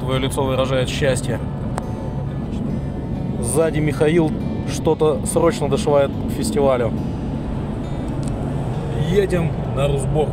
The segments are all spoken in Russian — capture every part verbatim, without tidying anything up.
твое лицо выражает счастье. Сзади Михаил что-то срочно дошивает к фестивалю. Едем на Русборг.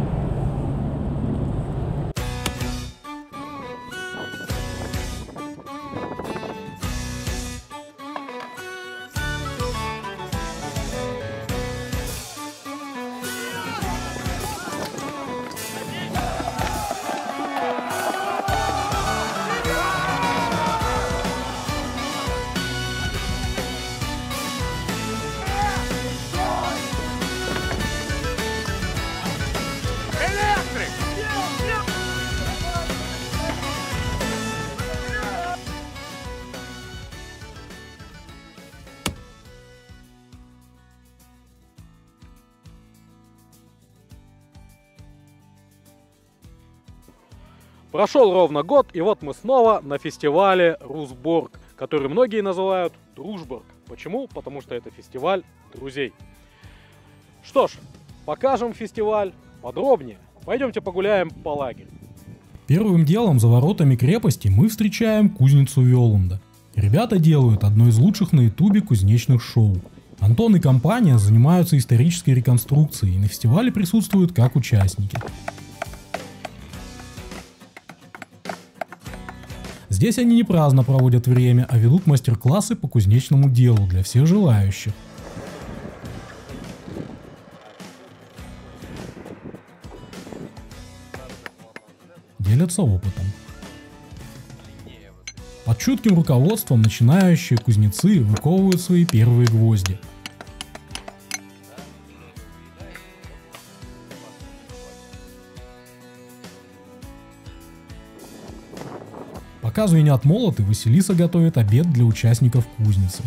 Прошел ровно год, и вот мы снова на фестивале Русборг, который многие называют Дружборг. Почему? Потому что это фестиваль друзей. Что ж, покажем фестиваль подробнее. Пойдемте погуляем по лагерю. Первым делом за воротами крепости мы встречаем кузницу Вёланда. Ребята делают одно из лучших на ютубе кузнечных шоу. Антон и компания занимаются исторической реконструкцией и на фестивале присутствуют как участники. Здесь они не праздно проводят время, а ведут мастер-классы по кузнечному делу для всех желающих. Делятся опытом. Под чутким руководством начинающие кузнецы выковывают свои первые гвозди. Пока звенят молоты, Василиса готовит обед для участников кузницы.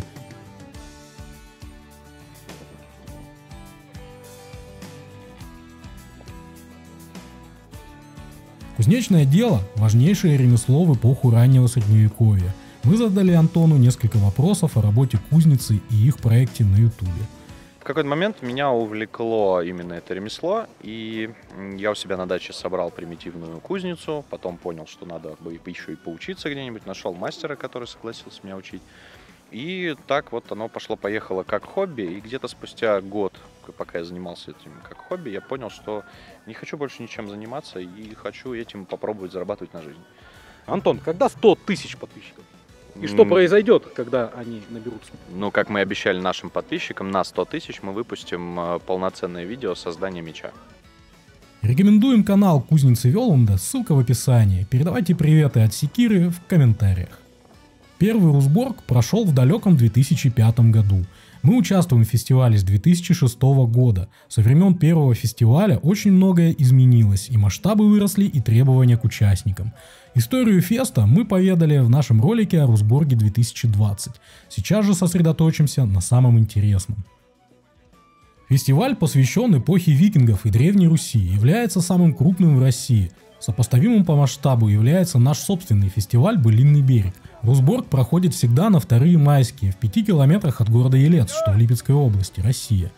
Кузнечное дело – важнейшее ремесло в эпоху раннего средневековья. Мы задали Антону несколько вопросов о работе кузницы и их проекте на ютубе. В какой-то момент меня увлекло именно это ремесло, и я у себя на даче собрал примитивную кузницу, потом понял, что надо бы еще и поучиться где-нибудь, нашел мастера, который согласился меня учить. И так вот оно пошло-поехало как хобби, и где-то спустя год, пока я занимался этим как хобби, я понял, что не хочу больше ничем заниматься и хочу этим попробовать зарабатывать на жизнь. Антон, когда сто тысяч подписчиков? И что произойдет, когда они наберутся? Ну, как мы обещали нашим подписчикам, на сто тысяч мы выпустим полноценное видео создания меча. Рекомендуем канал Кузницы Вёланда, ссылка в описании. Передавайте приветы от Секиры в комментариях. Первый Русборг прошел в далеком две тысячи пятом году. Мы участвуем в фестивале с две тысячи шестого года. Со времен первого фестиваля очень многое изменилось, и масштабы выросли, и требования к участникам. Историю феста мы поведали в нашем ролике о Русборге две тысячи двадцать. Сейчас же сосредоточимся на самом интересном. Фестиваль посвящен эпохе викингов и Древней Руси, является самым крупным в России. Сопоставимым по масштабу является наш собственный фестиваль «Былинный берег». Русборг проходит всегда на вторые майские, в пяти километрах от города Елец, что в Липецкой области, Россия.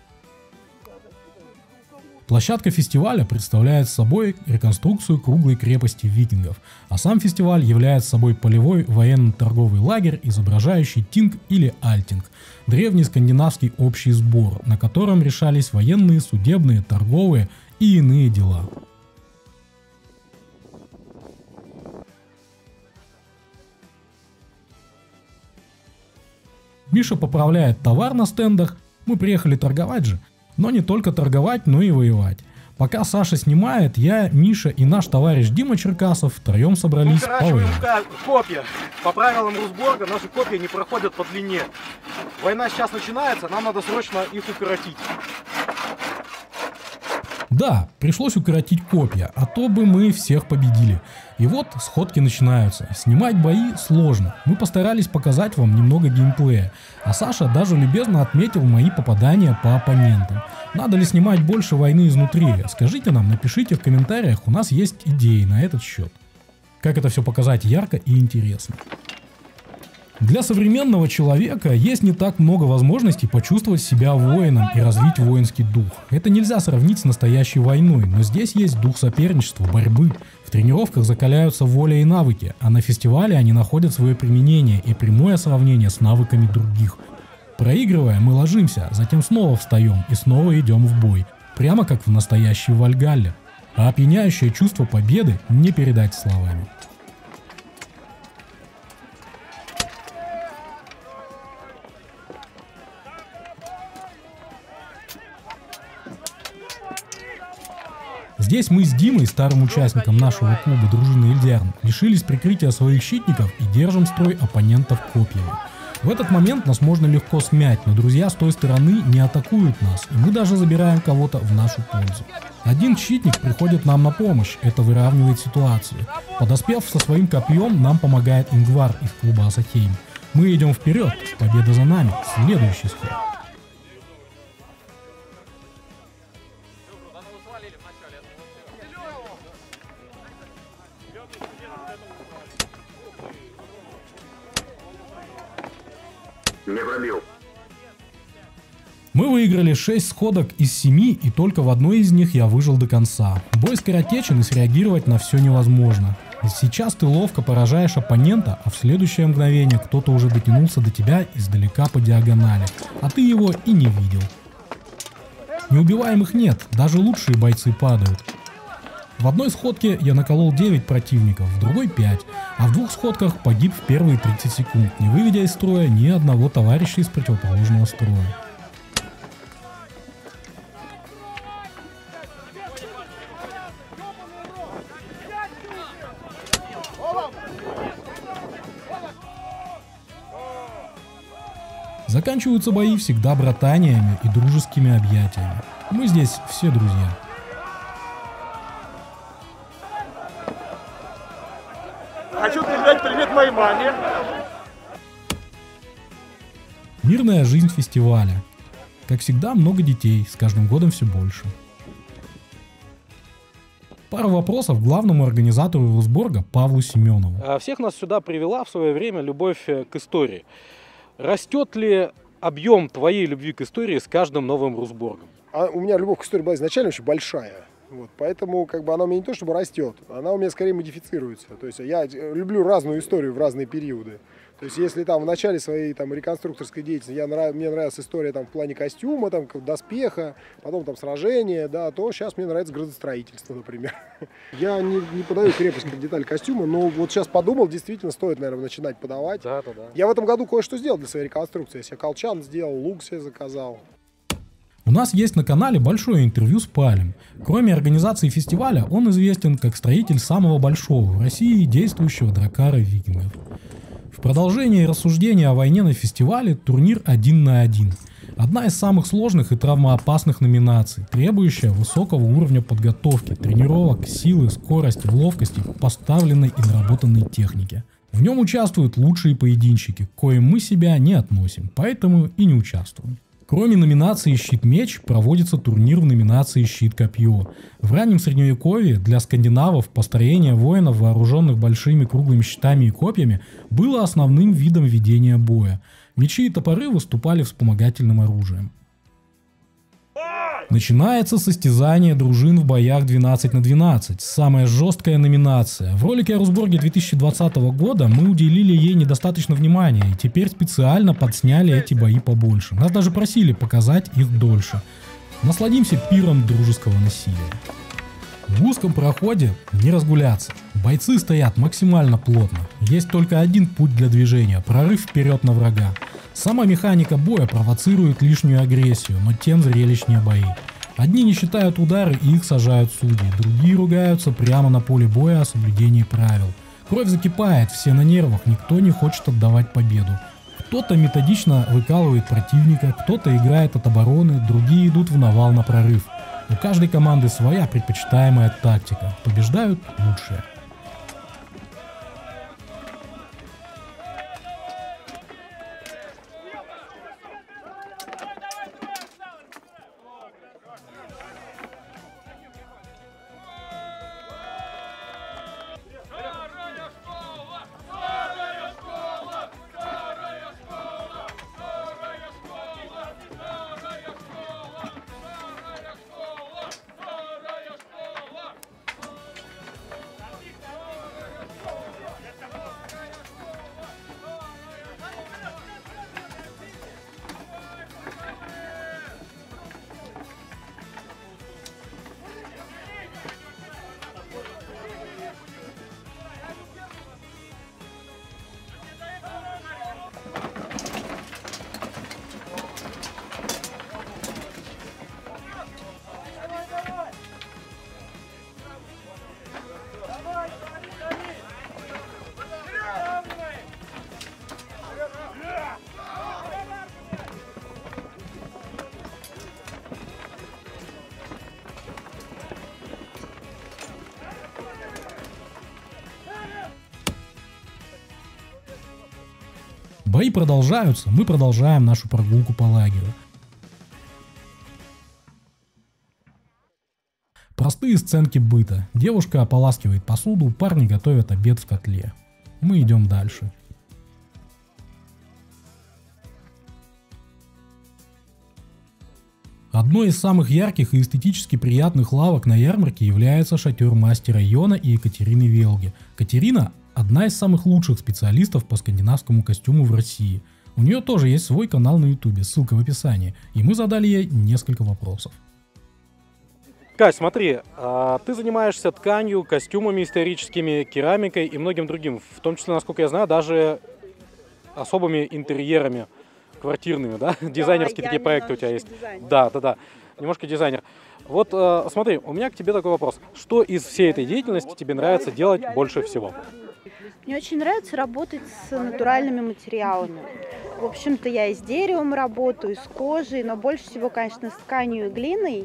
Площадка фестиваля представляет собой реконструкцию круглой крепости викингов, а сам фестиваль является собой полевой военно-торговый лагерь, изображающий тинг или альтинг, древний скандинавский общий сбор, на котором решались военные, судебные, торговые и иные дела. Миша поправляет товар на стендах, мы приехали торговать же, но не только торговать, но и воевать. Пока Саша снимает, я, Миша и наш товарищ Дима Черкасов втроем собрались повоевать. Копья. По правилам Русборга наши копья не проходят по длине. Война сейчас начинается, нам надо срочно их укоротить. Да, пришлось укоротить копья, а то бы мы всех победили. И вот сходки начинаются. Снимать бои сложно. Мы постарались показать вам немного геймплея. А Саша даже любезно отметил мои попадания по оппонентам. Надо ли снимать больше войны изнутри? Скажите нам, напишите в комментариях, у нас есть идеи на этот счет. Как это все показать ярко и интересно. Для современного человека есть не так много возможностей почувствовать себя воином и развить воинский дух. Это нельзя сравнить с настоящей войной, но здесь есть дух соперничества, борьбы. В тренировках закаляются воля и навыки, а на фестивале они находят свое применение и прямое сравнение с навыками других. Проигрывая, мы ложимся, затем снова встаем и снова идем в бой, прямо как в настоящей Вальгалле. А опьяняющее чувство победы не передать словами. Здесь мы с Димой, старым участником нашего клуба дружины Эльдиарн, лишились прикрытия своих щитников и держим строй оппонентов копьями. В этот момент нас можно легко смять, но друзья с той стороны не атакуют нас, и мы даже забираем кого-то в нашу пользу. Один щитник приходит нам на помощь, это выравнивает ситуацию. Подоспев со своим копьем, нам помогает Ингвар из клуба Асахейм. Мы идем вперед, победа за нами, следующий сход. Не пробил. Мы выиграли шесть сходок из семи, и только в одной из них я выжил до конца. Бой скоротечен, и среагировать на все невозможно. Сейчас ты ловко поражаешь оппонента, а в следующее мгновение кто-то уже дотянулся до тебя издалека по диагонали, а ты его и не видел. Неубиваемых нет, даже лучшие бойцы падают. В одной сходке я наколол девять противников, в другой пять, а в двух сходках погиб в первые тридцать секунд, не выведя из строя ни одного товарища из противоположного строя. Заканчиваются бои всегда братаниями и дружескими объятиями. Мы здесь все друзья. Хочу передать привет моей маме. Мирная жизнь фестиваля. Как всегда, много детей, с каждым годом все больше. Пара вопросов главному организатору Русборга Павлу Семенову. Всех нас сюда привела в свое время любовь к истории. Растет ли объем твоей любви к истории с каждым новым Русборгом? А у меня любовь к истории была изначально очень большая. Вот, поэтому как бы она у меня не то чтобы растет, она у меня скорее модифицируется. То есть я люблю разную историю в разные периоды. То есть если там в начале своей там реконструкторской деятельности я нрав... мне нравилась история там в плане костюма, там доспеха, потом там сражения, да, то сейчас мне нравится градостроительство, например. Я не, не подаю крепость как деталь костюма, но вот сейчас подумал, действительно стоит, наверное, начинать подавать. Да, да, да. Я в этом году кое-что сделал для своей реконструкции. Я себе колчан сделал, лук себе заказал. У нас есть на канале большое интервью с Палем. Кроме организации фестиваля, он известен как строитель самого большого в России действующего дракара викингов. В продолжении рассуждения о войне на фестивале турнир один на один. Одна из самых сложных и травмоопасных номинаций, требующая высокого уровня подготовки, тренировок, силы, скорости, ловкости, поставленной и наработанной техники. В нем участвуют лучшие поединщики, к коим мы себя не относим, поэтому и не участвуем. Кроме номинации «Щит-меч» проводится турнир в номинации «Щит-копье». В раннем средневековье для скандинавов построение воинов, вооруженных большими круглыми щитами и копьями, было основным видом ведения боя. Мечи и топоры выступали вспомогательным оружием. Начинается состязание дружин в боях двенадцать на двенадцать, самая жесткая номинация. В ролике о Русборге две тысячи двадцатого года мы уделили ей недостаточно внимания, и теперь специально подсняли эти бои побольше. Нас даже просили показать их дольше. Насладимся пиром дружеского насилия. В узком проходе не разгуляться. Бойцы стоят максимально плотно. Есть только один путь для движения – прорыв вперед на врага. Сама механика боя провоцирует лишнюю агрессию, но тем зрелищнее бои. Одни не считают удары и их сажают судьи, другие ругаются прямо на поле боя о соблюдении правил. Кровь закипает, все на нервах, никто не хочет отдавать победу. Кто-то методично выкалывает противника, кто-то играет от обороны, другие идут в навал на прорыв. У каждой команды своя предпочитаемая тактика. Побеждают лучшие. Бои продолжаются, мы продолжаем нашу прогулку по лагерю. Простые сценки быта. Девушка ополаскивает посуду, парни готовят обед в котле. Мы идем дальше. Одной из самых ярких и эстетически приятных лавок на ярмарке является шатер мастера Йона и Екатерины Велги. Катерина – одна из самых лучших специалистов по скандинавскому костюму в России. У нее тоже есть свой канал на ютубе, ссылка в описании, и мы задали ей несколько вопросов. Кать, смотри, ты занимаешься тканью, костюмами историческими, керамикой и многим другим, в том числе, насколько я знаю, даже особыми интерьерами квартирными, да? Да, дизайнерские такие проекты у тебя есть. Дизайнер. Да, да, да, немножко дизайнер. Вот смотри, у меня к тебе такой вопрос. Что из всей этой деятельности тебе нравится делать больше всего? Мне очень нравится работать с натуральными материалами. В общем-то, я и с деревом работаю, и с кожей, но больше всего, конечно, с тканью и глиной.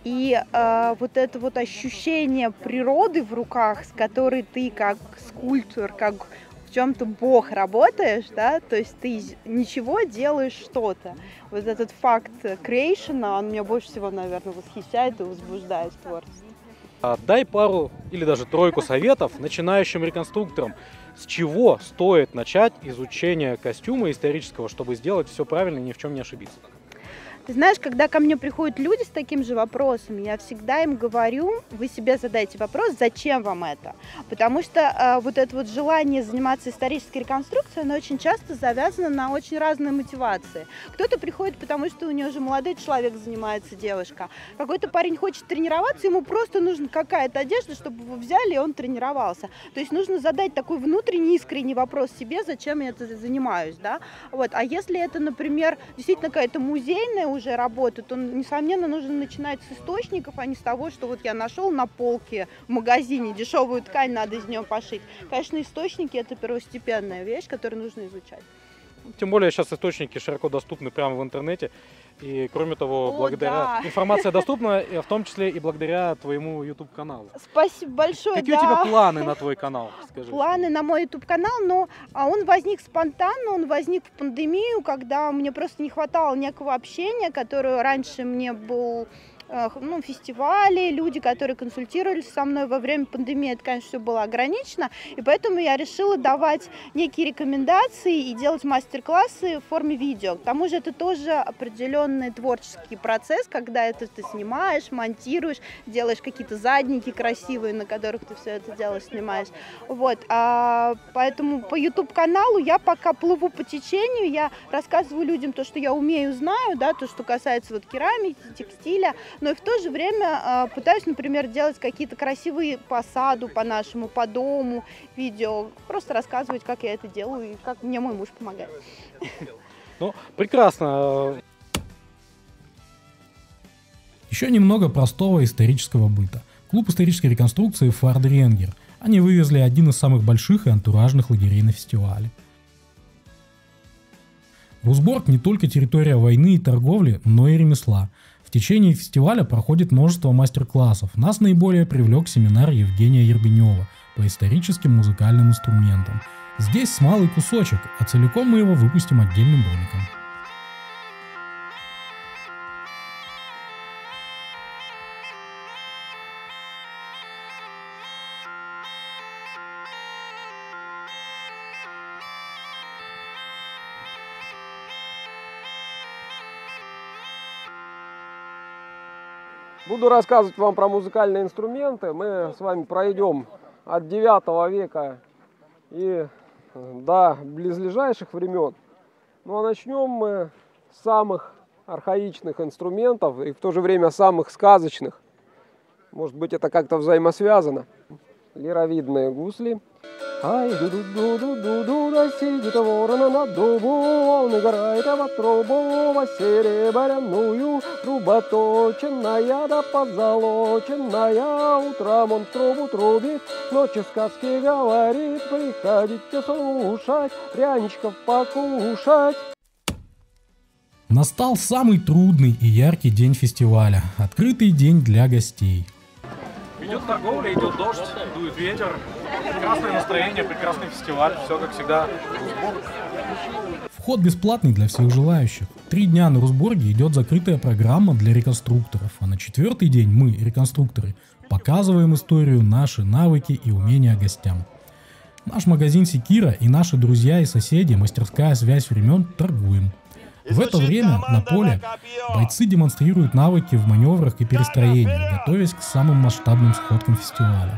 И э, вот это вот ощущение природы в руках, с которой ты как скульптор, как в чем-то бог работаешь, да, то есть ты ничего делаешь что-то. Вот этот факт креейшена, он меня больше всего, наверное, восхищает и возбуждает в творчестве. Дай пару или даже тройку советов начинающим реконструкторам. С чего стоит начать изучение костюма исторического, чтобы сделать все правильно и ни в чем не ошибиться? Ты знаешь, когда ко мне приходят люди с таким же вопросом, я всегда им говорю, вы себе задайте вопрос, зачем вам это? Потому что э, вот это вот желание заниматься исторической реконструкцией, оно очень часто завязано на очень разные мотивации. Кто-то приходит, потому что у него уже молодой человек занимается, девушка. Какой-то парень хочет тренироваться, ему просто нужна какая-то одежда, чтобы его взяли, и он тренировался. То есть нужно задать такой внутренний, искренний вопрос себе, зачем я это занимаюсь, да? Вот. А если это, например, действительно какая-то музейная уже работа, то, несомненно, нужно начинать с источников, а не с того, что вот я нашел на полке в магазине дешевую ткань, надо из нее пошить. Конечно, источники – это первостепенная вещь, которую нужно изучать. Тем более сейчас источники широко доступны прямо в интернете. И кроме того, О, благодаря да. информация доступна, в том числе и благодаря твоему YouTube-каналу. Спасибо большое. Какие да. у тебя планы на твой канал? Скажи. Планы на мой YouTube-канал, но он возник спонтанно, он возник в пандемию, когда мне просто не хватало некого общения, которое раньше мне был... ну, фестивали, люди, которые консультировались со мной во время пандемии, это, конечно, все было ограничено, и поэтому я решила давать некие рекомендации и делать мастер-классы в форме видео. К тому же это тоже определенный творческий процесс, когда это ты снимаешь, монтируешь, делаешь какие-то задники красивые, на которых ты все это дело снимаешь. Вот. А поэтому по YouTube-каналу я пока плыву по течению, я рассказываю людям то, что я умею, знаю, да, то, что касается вот керамики, текстиля, но и в то же время э, пытаюсь, например, делать какие-то красивые по саду, по нашему, по дому видео, просто рассказывать, как я это делаю и как мне мой муж помогает. Ну, прекрасно. Еще немного простого исторического быта. Клуб исторической реконструкции Фардренгер. Они вывезли один из самых больших и антуражных лагерей на фестивале. Русборг не только территория войны и торговли, но и ремесла. В течение фестиваля проходит множество мастер-классов. Нас наиболее привлек семинар Евгения Ербенева по историческим музыкальным инструментам. Здесь малый кусочек, а целиком мы его выпустим отдельным роликом. Буду рассказывать вам про музыкальные инструменты. Мы с вами пройдем от девятого века и до близлежащих времен. Ну а начнем мы с самых архаичных инструментов и в то же время самых сказочных. Может быть, это как-то взаимосвязано. Лировидные гусли. Ай, ду-ду-ду-ду-ду-ду, да сидит ворона над дубу, он играет в трубу, во серебряную, труба точенная да позолоченная, утром он трубу трубит, ночью сказки говорит, приходите слушать, пряничков покушать. Настал самый трудный и яркий день фестиваля, открытый день для гостей. Идет торговля, идет дождь, дует ветер. Прекрасное настроение, прекрасный фестиваль. Все как всегда. Русборг. Вход бесплатный для всех желающих. Три дня на Русборге идет закрытая программа для реконструкторов, а на четвертый день мы, реконструкторы, показываем историю, наши навыки и умения гостям. Наш магазин Секира и наши друзья и соседи, мастерская «Связь времен» торгуем. В это время на поле бойцы демонстрируют навыки в маневрах и перестроениях, готовясь к самым масштабным сходкам фестиваля.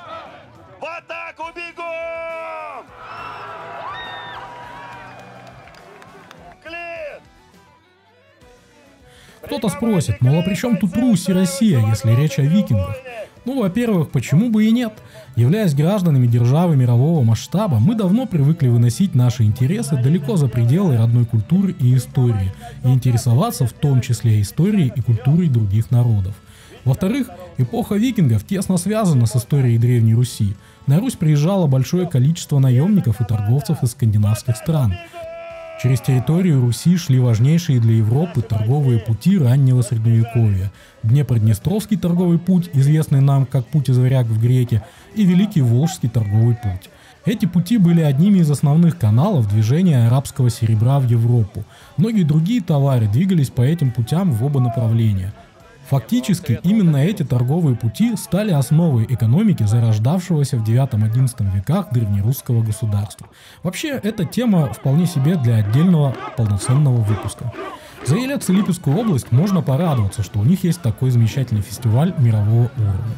Кто-то спросит, мол, а при чем тут Русь и Россия, если речь о викингах? Ну, во-первых, почему бы и нет? Являясь гражданами державы мирового масштаба, мы давно привыкли выносить наши интересы далеко за пределы родной культуры и истории, и интересоваться в том числе историей и культурой других народов. Во-вторых, эпоха викингов тесно связана с историей Древней Руси. На Русь приезжало большое количество наемников и торговцев из скандинавских стран. Через территорию Руси шли важнейшие для Европы торговые пути раннего Средневековья. Днепроднестровский торговый путь, известный нам как путь из варяг в греки, и Великий Волжский торговый путь. Эти пути были одними из основных каналов движения арабского серебра в Европу. Многие другие товары двигались по этим путям в оба направления. Фактически, именно эти торговые пути стали основой экономики зарождавшегося в девятом-одиннадцатом веках древнерусского государства. Вообще, эта тема вполне себе для отдельного полноценного выпуска. За Елец-Липецкую область можно порадоваться, что у них есть такой замечательный фестиваль мирового уровня.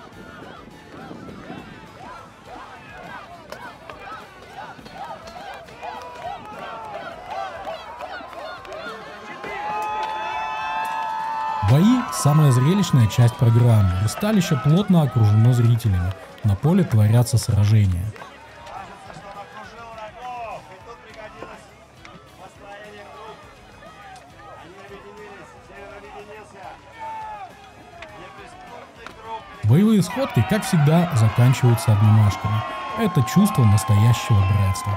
Бои – самая зрелищная часть программы. Ристалище плотно окружено зрителями. На поле творятся сражения. Боевые сходки, как всегда, заканчиваются обнимашками. Это чувство настоящего братства.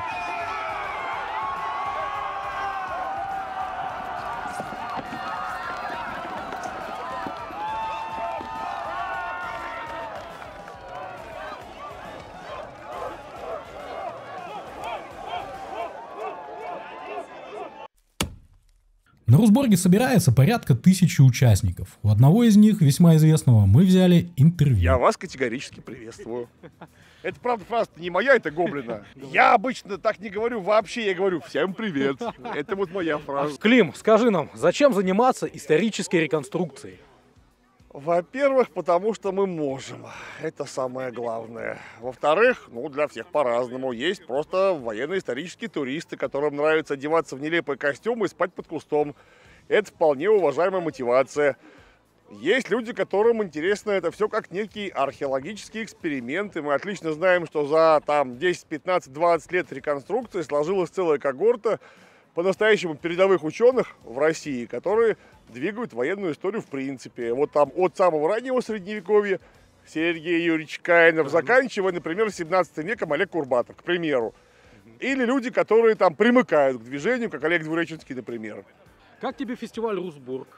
На Русборге собирается порядка тысячи участников. У одного из них, весьма известного, мы взяли интервью. Я вас категорически приветствую. Это правда фраза не моя, это Гоблина. Я обычно так не говорю вообще, я говорю всем привет. Это вот моя фраза. Клим, скажи нам, зачем заниматься исторической реконструкцией? Во-первых, потому что мы можем. Это самое главное. Во-вторых, ну, для всех по-разному. Есть просто военно-исторические туристы, которым нравится одеваться в нелепые костюмы и спать под кустом. Это вполне уважаемая мотивация. Есть люди, которым интересно это все как некий археологический эксперимент. И мы отлично знаем, что за там десять, пятнадцать, двадцать лет реконструкции сложилась целая когорта по-настоящему передовых ученых в России, которые двигают военную историю в принципе. Вот там от самого раннего Средневековья Сергей Юрьевич Каинов, заканчивая, например, семнадцатым веком Олег Курбатов, к примеру. Или люди, которые там примыкают к движению, как Олег Двуреченский, например. Как тебе фестиваль Русборг?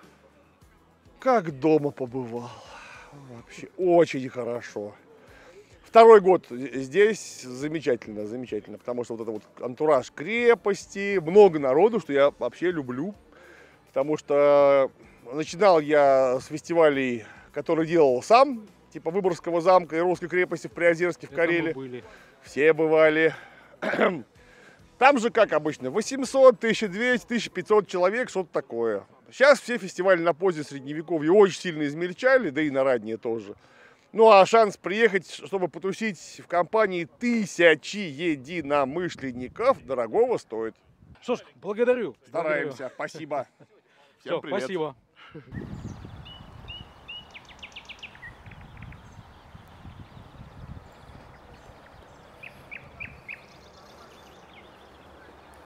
Как дома побывал. Вообще очень хорошо. Второй год здесь замечательно, замечательно, потому что вот это вот антураж крепости, много народу, что я вообще люблю, потому что начинал я с фестивалей, которые делал сам, типа Выборгского замка и Русской крепости в Приозерске, в Карелии. Были. Все бывали. Там же, как обычно, восемьсот, тысяча двести, тысяча пятьсот человек, что-то такое. Сейчас все фестивали на позднее Средневековье очень сильно измельчали, да и на раннее тоже. Ну а шанс приехать, чтобы потусить в компании тысячи единомышленников, дорогого стоит. Что ж, благодарю. Стараемся. Благодарю. Спасибо. Всем Все, привет. спасибо.